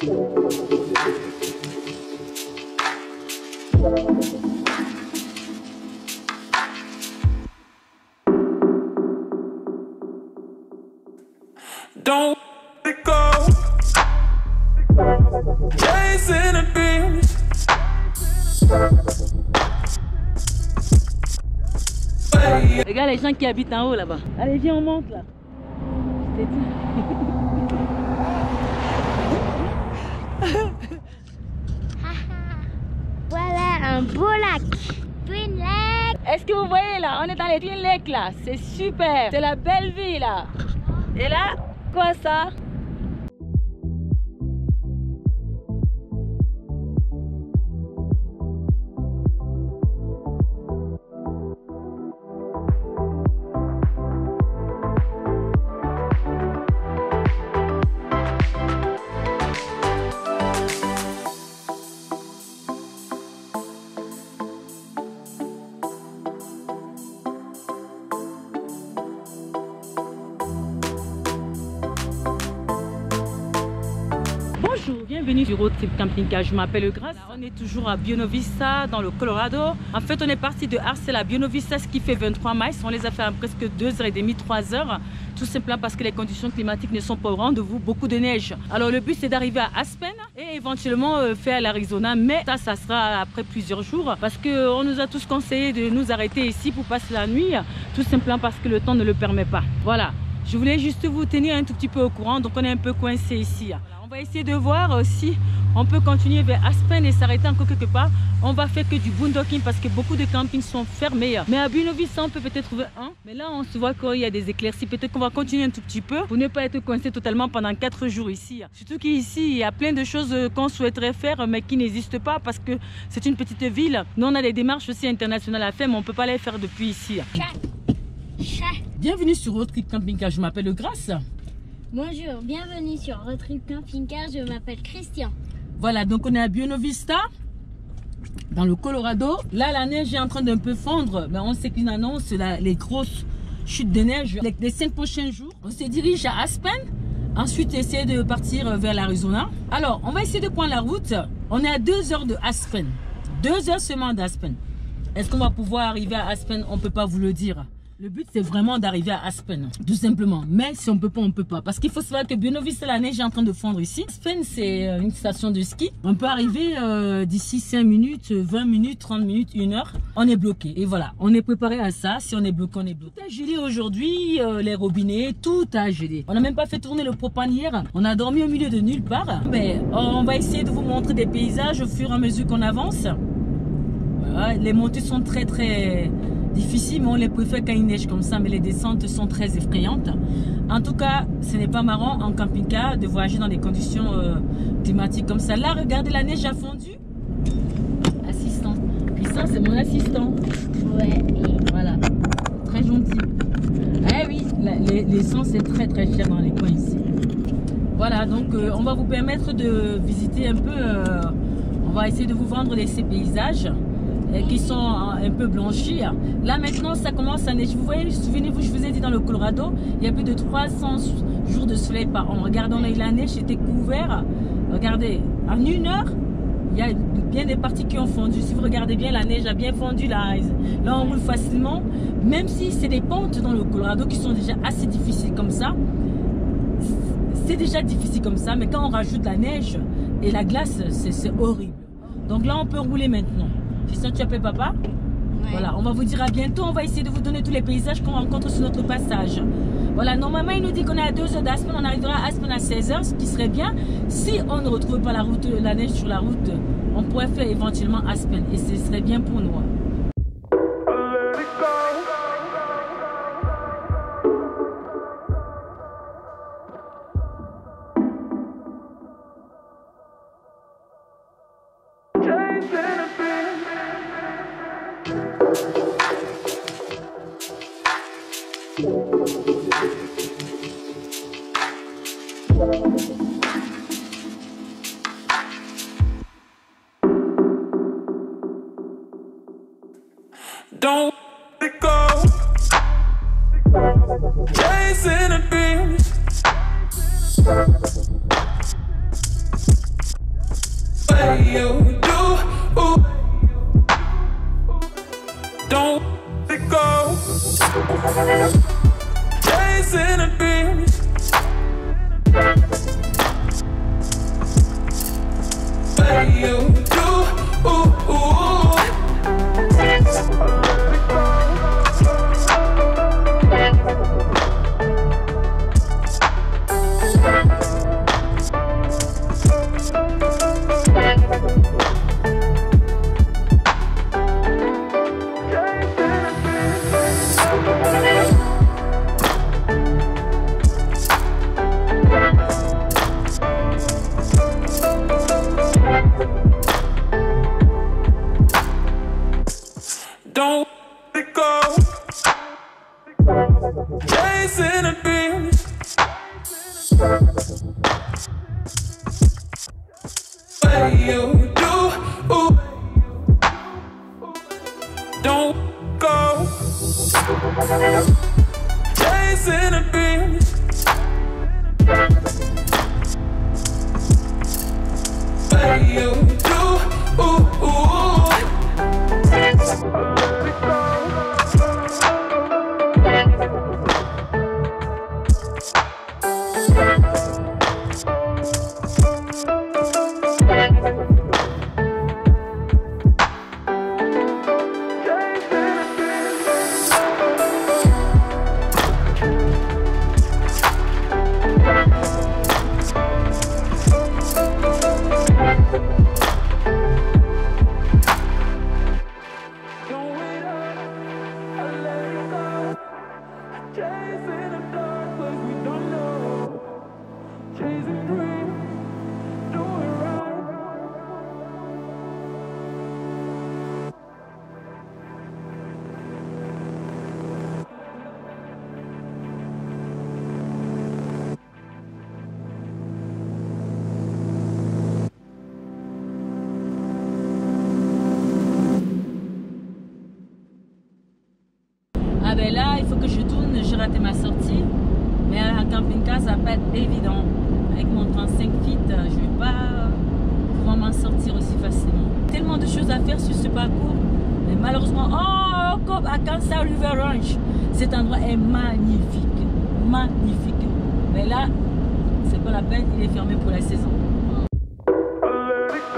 Don't let it go. Chasing a dream. Regarde les gens qui habitent en haut là-bas. Allez, viens, on monte là. Je t'ai dit. Voilà un beau lac. Twin Lake. Est-ce que vous voyez là? On est dans les Twin Lakes là. C'est super. C'est la belle vie là. Et là, quoi ça? Bonjour, bienvenue sur Road Trip Camping Car. Je m'appelle Grace. On est toujours à Buena Vista dans le Colorado. En fait, on est parti de Arcel à Buena Vista, ce qui fait 23 miles. On les a fait en presque 2h30, 3h. Tout simplement parce que les conditions climatiques ne sont pas au rendez-vous, beaucoup de neige. Alors le but c'est d'arriver à Aspen et éventuellement faire l'Arizona, mais ça sera après plusieurs jours parce qu'on nous a tous conseillé de nous arrêter ici pour passer la nuit, tout simplement parce que le temps ne le permet pas. Voilà, je voulais juste vous tenir un tout petit peu au courant, donc on est un peu coincé ici. On va essayer de voir si on peut continuer vers Aspen et s'arrêter encore quelque part. On va faire que du boondocking parce que beaucoup de campings sont fermés. Mais à Buena Vista, on peut peut-être trouver un. Mais là, on se voit qu'il y a des éclaircies. Peut-être qu'on va continuer un tout petit peu pour ne pas être coincé totalement pendant 4 jours ici. Surtout qu'ici, il y a plein de choses qu'on souhaiterait faire mais qui n'existent pas parce que c'est une petite ville. Nous, on a des démarches aussi internationales à faire, mais on ne peut pas les faire depuis ici. Bienvenue sur Road Trip Camping Car. Je m'appelle Grace. Bonjour, bienvenue sur Road Trip Camping Car, je m'appelle Christian. Voilà, donc on est à Buena Vista, dans le Colorado. Là, la neige est en train d'un peu fondre, mais on sait qu'une annonce, les grosses chutes de neige. Les 5 prochains jours, on se dirige à Aspen, ensuite essayer de partir vers l'Arizona. Alors, on va essayer de prendre la route. On est à 2 heures de Aspen, 2 heures seulement d'Aspen. Est-ce qu'on va pouvoir arriver à Aspen? On ne peut pas vous le dire. Le but, c'est vraiment d'arriver à Aspen, tout simplement. Mais si on peut pas, on peut pas. Parce qu'il faut savoir que Buena Vista, la neige est en train de fondre ici. Aspen, c'est une station de ski. On peut arriver d'ici 5 minutes, 20 minutes, 30 minutes, 1 heure. On est bloqué. Et voilà, on est préparé à ça. Si on est bloqué, on est bloqué. Tout a gelé aujourd'hui, les robinets, tout a gelé. On n'a même pas fait tourner le propane hier. On a dormi au milieu de nulle part. Mais on va essayer de vous montrer des paysages au fur et à mesure qu'on avance. Voilà, les montées sont très difficiles, mais on les préfère quand il neige comme ça, mais les descentes sont très effrayantes. En tout cas, ce n'est pas marrant en camping-car de voyager dans des conditions climatiques comme ça. Là, regardez, la neige a fondu. Assistant. Christian, c'est mon assistant. Ouais. Voilà. Très gentil. Eh oui, l'essence est très cher dans les coins ici. Voilà, donc on va vous permettre de visiter un peu. On va essayer de vous vendre ces paysages qui sont un peu blanchis. Là maintenant ça commence à neiger. Vous voyez, souvenez-vous, je vous ai dit dans le Colorado, il y a plus de 300 jours de soleil par an. Regardez, la neige était couverte. Regardez, en 1 heure, il y a bien des parties qui ont fondu. Si vous regardez bien, la neige a bien fondu. Là on roule facilement. Même si c'est des pentes dans le Colorado qui sont déjà assez difficiles comme ça. C'est déjà difficile comme ça, mais quand on rajoute la neige et la glace, c'est horrible. Donc là, on peut rouler maintenant. Christian, tu appelles papa? Ouais. Voilà, on va vous dire à bientôt. On va essayer de vous donner tous les paysages qu'on rencontre sur notre passage. Voilà, normalement, il nous dit qu'on est à 2 heures d'Aspen. On arrivera à Aspen à 16 heures, ce qui serait bien. Si on ne retrouve pas la neige sur la route, on pourrait faire éventuellement Aspen. Et ce serait bien pour nous. Don't let it go. Chasing a dream. way you do. Don't let it go. Chasing a dream. Way you do. Don't let it go. Chasing a dream. Way you do. Don't go. Chasing a dream. Way you do. Chasing a dark place we don't know. Chasing dreams, do it right. Ah ben là, il faut que je tourne, j'ai raté ma sortie. Mais à un camping-car, ça va pas être évident. Avec mon 35 feet, je vais pas pouvoir m'en sortir aussi facilement. Tellement de choses à faire sur ce parcours. Mais malheureusement, oh, comme à Kansas River Ranch, cet endroit est magnifique. Magnifique. Mais là, c'est pas la peine, il est fermé pour la saison. Let it go.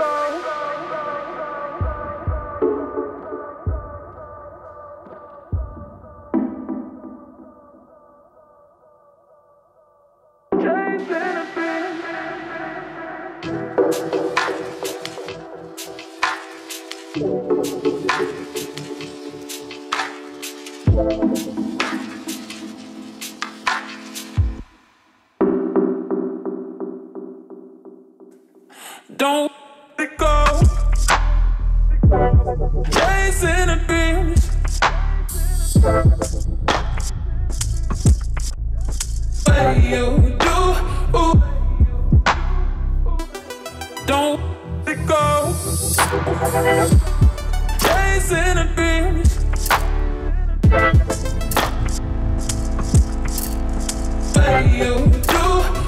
Don't let it go. Chasing a dream. Way you do. Don't let it go. Chasing a dream. Way you do.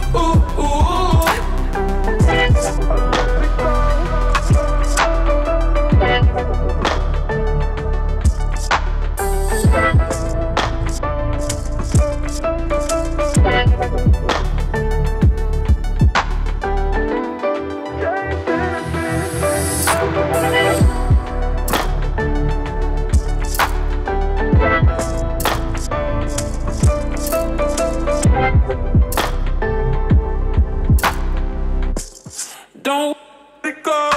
Don't let it go.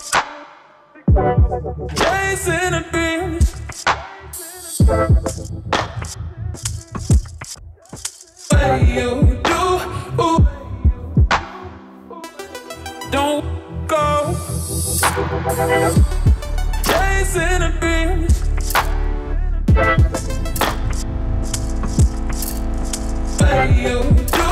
Chasing a dream. Way you do. Don't go. Chasing a dream. Way you do.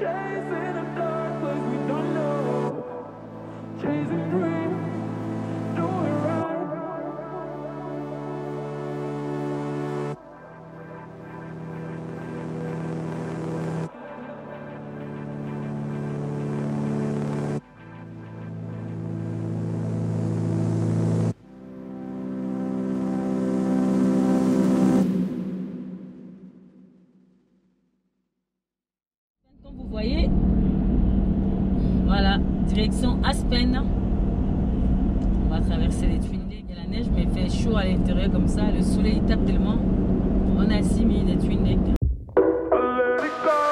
Chasing a dark place we don't know. Chasing dreams, do it right. Comme vous voyez, voilà, direction Aspen. On va traverser les Twin Lakes. Il y a la neige, mais il fait chaud à l'intérieur comme ça. Le soleil tape tellement. On a 6000 les Twin Lakes. Let it go.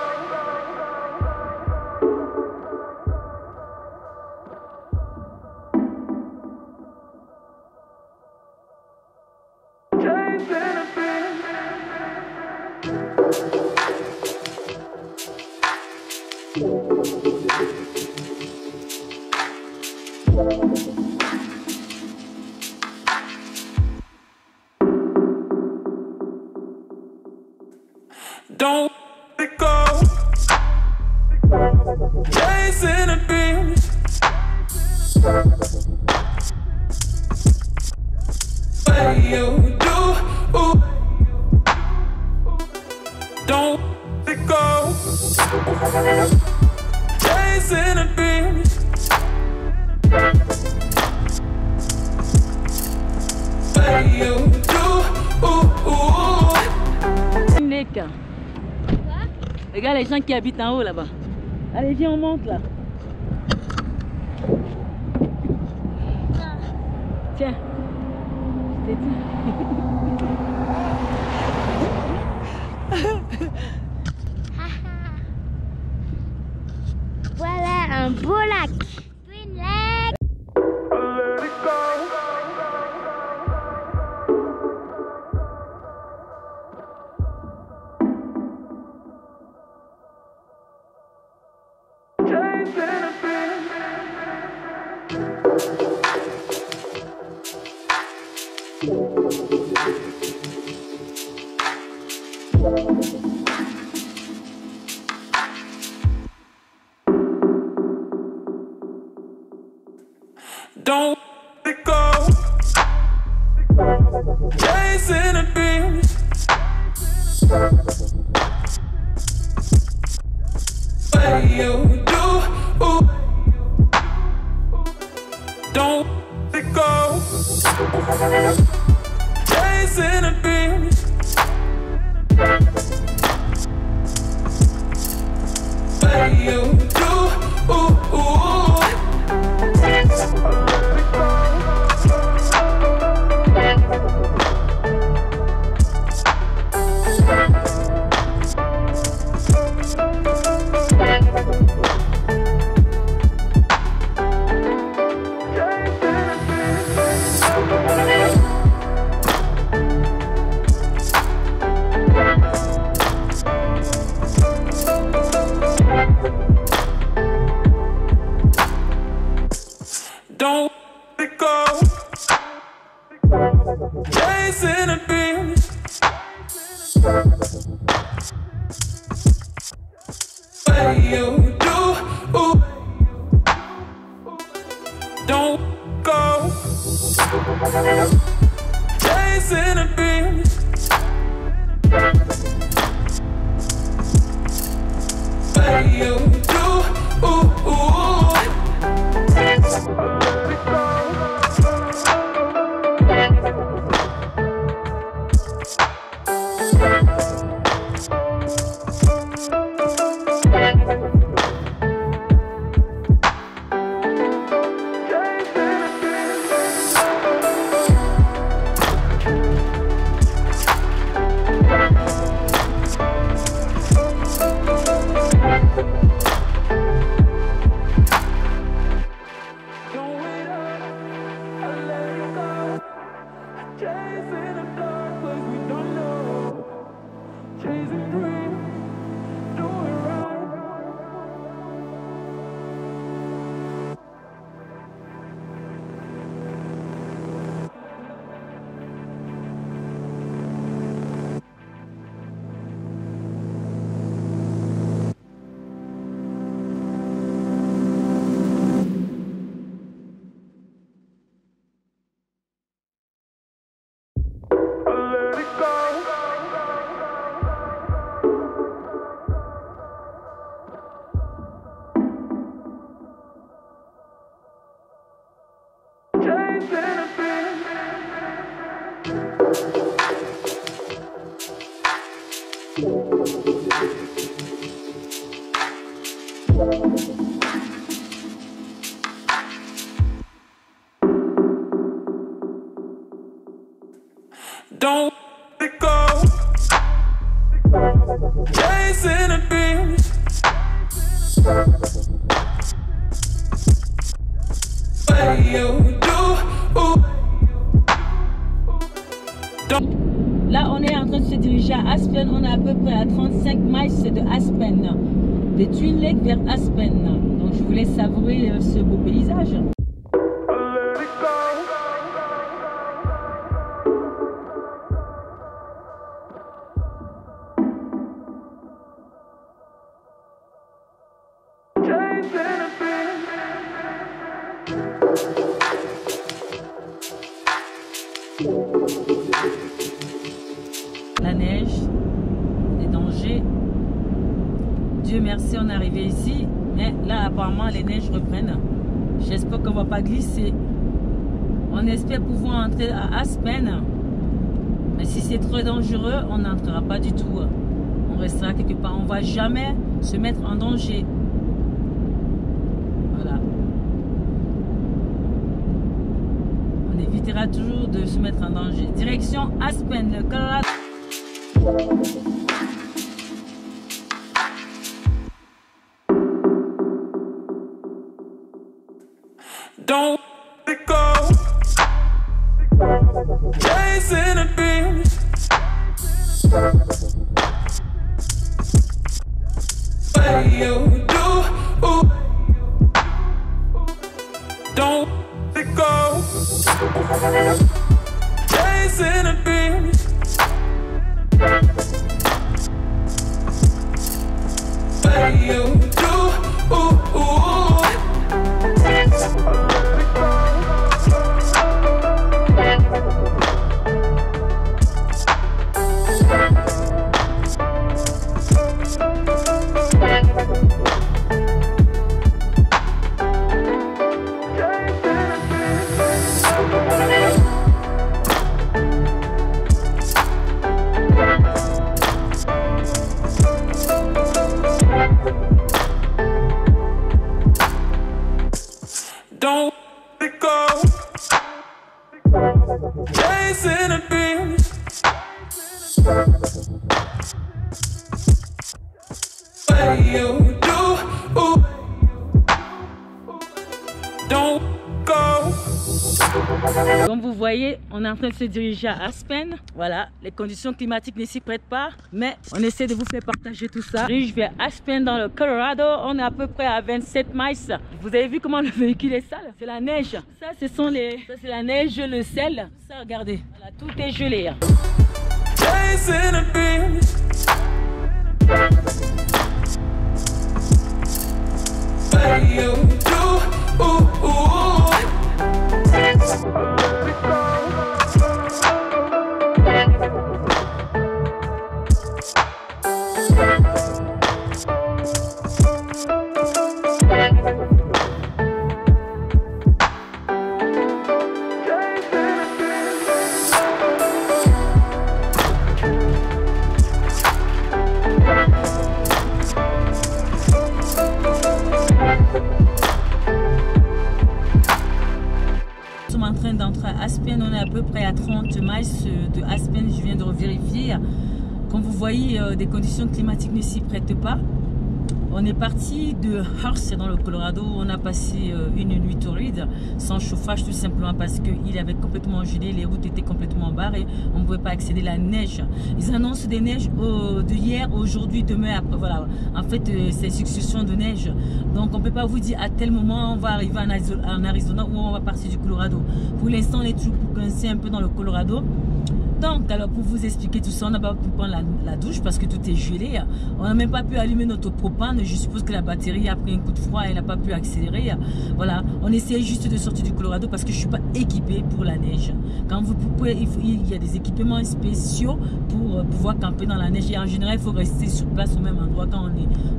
Chasing a dream. Don't let it go. Chasing a dream. What you do? Ooh. Don't let it go. Chasing a dream. What you do? Ooh. Twin Lakes. Regarde les gens qui habitent en haut là-bas. Allez, viens, on monte là. Tiens. Je t'ai dit. Voilà un beau lac. Twin Lake. Let it go. Chasing a dream. Don't let it go. Chasing a dream. What you do? Ooh. Don't let it go. Chasing a dream. What you do? Ooh. Don't let it go. Chasing a dream. What you do? Ooh. Don't go. Chasing a dream. What you do? Ooh. Don't let it go. Chasing a dream. What you do. Là, on est en train de se diriger à Aspen. On est à peu près à 35 miles de Aspen, de Twin Lake vers Aspen. Donc, je voulais savourer ce beau paysage. La neige, les dangers. Dieu merci, on est arrivé ici. Mais là, apparemment, les neiges reprennent. J'espère qu'on ne va pas glisser. On espère pouvoir entrer à Aspen. Mais si c'est trop dangereux, on n'entrera pas du tout. On restera quelque part. On ne va jamais se mettre en danger. Voilà. On évitera toujours de se mettre en danger. Direction Aspen, le Colorado. Don't let it go. Chasing a dream. What you do. Don't let it go. Chasing a dream. What you do. Don't let it go. Chasing a dream. What you do. Don't go. Comme vous voyez, on est en train de se diriger à Aspen. Voilà, les conditions climatiques ne s'y prêtent pas, mais on essaie de vous faire partager tout ça. Je vais à Aspen dans le Colorado. On est à peu près à 27 miles. Vous avez vu comment le véhicule est sale? C'est la neige. Ça, c'est la neige, le sel. Ça, regardez. Voilà, tout est gelé. Chasing a dream. What you do. Nous sommes en train d'entrer à Aspen. On est à peu près à 30 miles de Aspen. Je viens de vérifier. Comme vous voyez, des conditions climatiques ne s'y prêtent pas. On est parti de Hearst dans le Colorado. On a passé une nuit torride sans chauffage, tout simplement parce qu'il avait complètement gelé, les routes étaient complètement barrées, on ne pouvait pas accéder à la neige. Ils annoncent des neiges de hier, aujourd'hui, demain, après. Voilà. En fait, c'est succession de neige. Donc, on ne peut pas vous dire à tel moment on va arriver en Arizona ou on va partir du Colorado. Pour l'instant, on est toujours coincé un peu dans le Colorado. Donc, alors pour vous expliquer tout ça, on n'a pas pu prendre la douche parce que tout est gelé. On n'a même pas pu allumer notre propane. Je suppose que la batterie a pris un coup de froid et elle n'a pas pu accélérer. Voilà, on essaie juste de sortir du Colorado parce que je ne suis pas équipée pour la neige. Quand vous pouvez, il y a des équipements spéciaux pour pouvoir camper dans la neige. Et en général, il faut rester sur place au même endroit quand on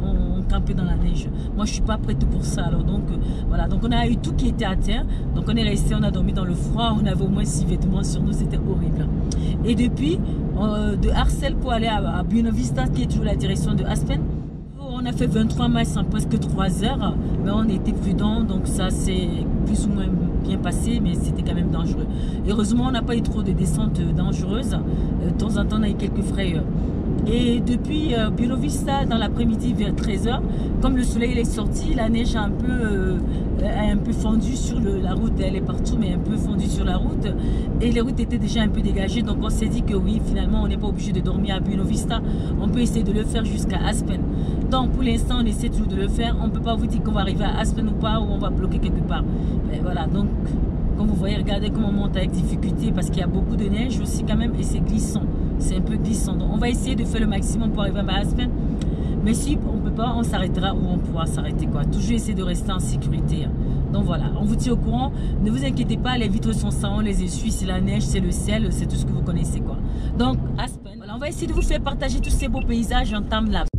camper dans la neige. Moi, je suis pas prête pour ça. Alors donc, voilà. Donc, on a eu tout qui était à terre. Donc, on est resté, on a dormi dans le froid. On avait au moins 6 vêtements sur nous. C'était horrible. Et depuis, de Arcel pour aller à Buena Vista, qui est toujours la direction de Aspen, on a fait 23 miles en presque 3 heures. Mais on était prudents. Donc, ça, c'est plus ou moins bien passé. Mais c'était quand même dangereux. Heureusement, on n'a pas eu trop de descentes dangereuses. De temps en temps, on a eu quelques frayeurs. Et depuis Buena Vista, dans l'après-midi vers 13 h, comme le soleil est sorti, la neige a un peu fondu sur la route. Elle est partout, mais un peu fondue sur la route. Et les routes étaient déjà un peu dégagées. Donc on s'est dit que oui, finalement, on n'est pas obligé de dormir à Buena Vista. On peut essayer de le faire jusqu'à Aspen. Donc pour l'instant, on essaie toujours de le faire. On ne peut pas vous dire qu'on va arriver à Aspen ou pas, ou on va bloquer quelque part. Mais voilà, donc comme vous voyez, regardez comment on monte avec difficulté parce qu'il y a beaucoup de neige aussi quand même et c'est glissant. C'est un peu glissant. Donc on va essayer de faire le maximum pour arriver à Aspen. Mais si on ne peut pas, on s'arrêtera où on pourra s'arrêter. Toujours essayer de rester en sécurité. Donc voilà, on vous tient au courant. Ne vous inquiétez pas, les vitres sont sans, on les essuie. C'est la neige, c'est le sel, c'est tout ce que vous connaissez. Donc Aspen, voilà, on va essayer de vous faire partager tous ces beaux paysages en time-lapse.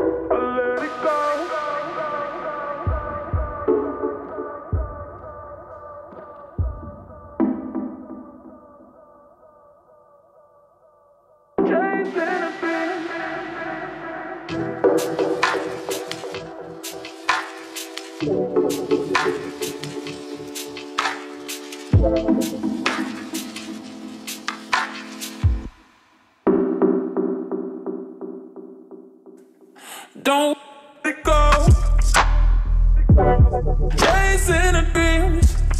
Don't let it go. Chasing a dream.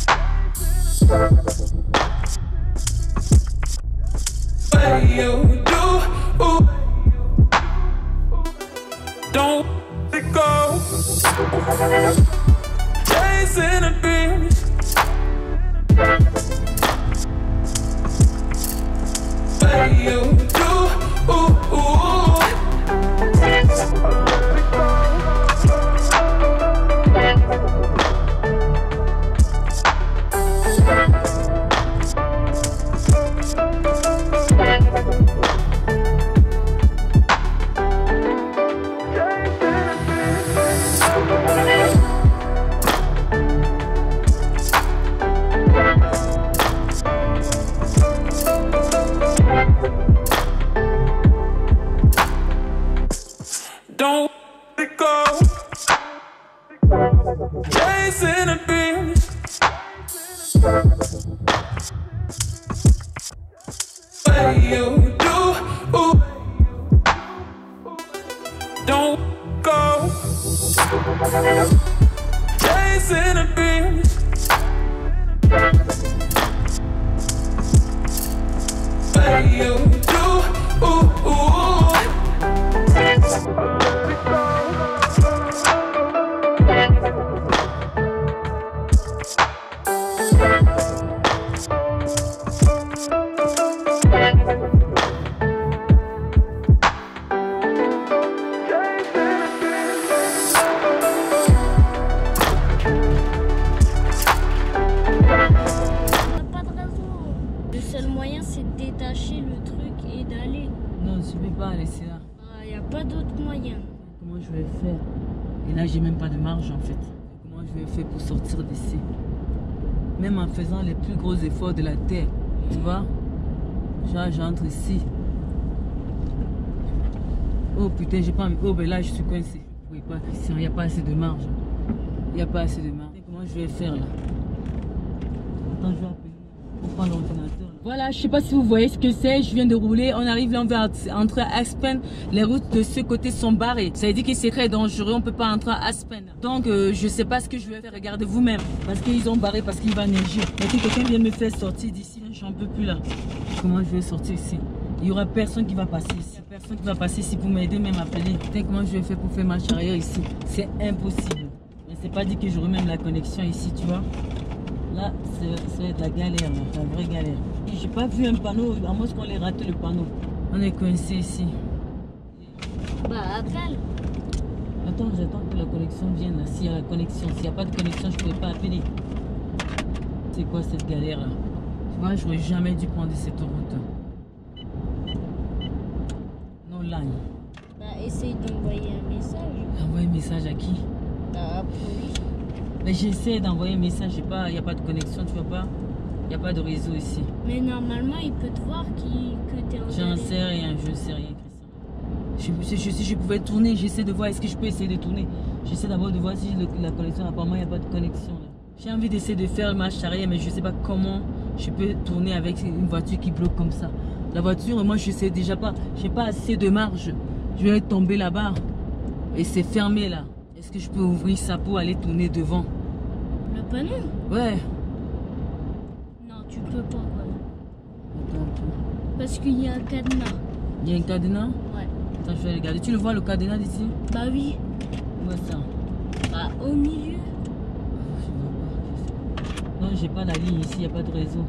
What you do? Don't let it go. Chasing a dream. What you do? Don't let it go. Chasing a dream. What you do? Don't go. Chasing a dream. What you do? Détacher le truc et d'aller. Non, je ne vais pas laisser là. Il n'y a pas d'autre moyen. Comment je vais faire? Et là, j'ai même pas de marge en fait. Comment je vais faire pour sortir d'ici? Même en faisant les plus gros efforts de la terre. Tu vois? Genre, j'entre ici. Oh putain, j'ai pas. Oh, ben là, je suis coincé. Oui, pas Christian, il n'y a pas assez de marge. Il n'y a pas assez de marge. Comment je vais faire là? Attends, je vais appeler. Pour prendre l'ordinateur. Voilà, je sais pas si vous voyez ce que c'est. Je viens de rouler. On arrive là, on va entrer à Aspen. Les routes de ce côté sont barrées. Ça veut dire que c'est très dangereux. On peut pas entrer à Aspen. Donc, je sais pas ce que je vais faire. Regardez vous-même. Parce qu'ils ont barré, parce qu'il va neiger. Mais si quelqu'un vient me faire sortir d'ici, j'en peux plus là. Comment je vais sortir ici? Il y aura personne qui va passer ici. Personne qui va passer ici pour m'aider, même appeler. Comment je vais faire pour faire marche arrière ici? C'est impossible. Mais c'est pas dit que j'aurai même la connexion ici, tu vois. Là, c'est de la galère, la vraie galère. J'ai pas vu un panneau, à moins qu'on ait raté le panneau. On est coincé ici. Bah, appelle. Attends, j'attends que la connexion vienne là. S'il y a la connexion, s'il n'y a pas de connexion, je ne pourrais pas appeler. C'est quoi cette galère là? Tu vois, j'aurais jamais dû prendre cette route. No line. Bah, essaye d'envoyer un message. Envoyer un message à qui? Oui. Mais j'essaie d'envoyer un message, il n'y a pas de connexion, tu vois pas? Il n'y a pas de réseau ici. Mais normalement, il peut te voir que t'es en J'en sais rien, je sais rien, Christian. Si je pouvais tourner, j'essaie de voir, est-ce que je peux essayer de tourner? J'essaie d'abord de voir si la connexion, apparemment il n'y a pas de connexion là. J'ai envie d'essayer de faire marche arrière, mais je ne sais pas comment je peux tourner avec une voiture qui bloque comme ça. La voiture, moi je sais déjà pas, j'ai pas assez de marge. Je vais tomber là-bas et c'est fermé là. Est-ce que je peux ouvrir ça pour aller tourner devant? Le panneau? Ouais. Non, tu peux pas. Ouais. Attends un peu. Parce qu'il y a un cadenas. Il y a un cadenas? Ouais. Attends, je vais regarder. Tu le vois le cadenas d'ici? Bah oui. Où est ça? Bah, au milieu. Je vois pas. Non, j'ai pas la ligne ici, il n'y a pas de réseau.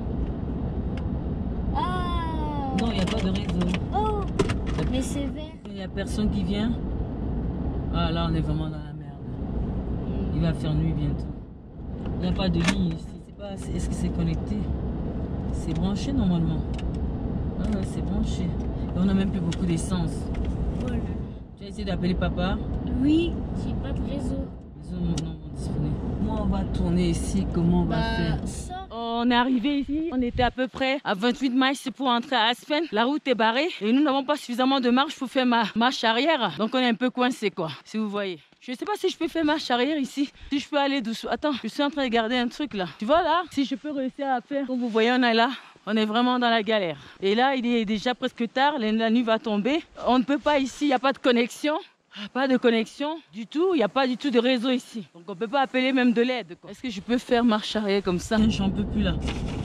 Ah. Non, il n'y a pas de réseau. Oh. Mais c'est vert. Il n'y a personne qui vient. Ah là, on est vraiment dans la merde. Il va faire nuit bientôt. Il n'y a pas de ligne ici. Est-ce que c'est connecté? C'est branché normalement. Ah ouais, c'est branché. Et on n'a même plus beaucoup d'essence. Voilà. Tu as essayé d'appeler papa? Oui, j'ai pas de réseau. Les autres non disponibles. Moi, on va tourner ici. Comment on va faire? Ça. On est arrivé ici, on était à peu près à 28 miles pour entrer à Aspen. La route est barrée et nous n'avons pas suffisamment de marche pour faire ma marche arrière. Donc on est un peu coincé quoi, si vous voyez. Je ne sais pas si je peux faire marche arrière ici, si je peux aller doucement. Attends, je suis en train de garder un truc là. Tu vois là, si je peux réussir à faire, comme vous voyez, on est là. On est vraiment dans la galère. Et là, il est déjà presque tard, la nuit va tomber. On ne peut pas ici, il n'y a pas de connexion. Pas de connexion du tout, il n'y a pas du tout de réseau ici. Donc on ne peut pas appeler même de l'aide. Est-ce que je peux faire marche arrière comme ça? J'en peux plus là.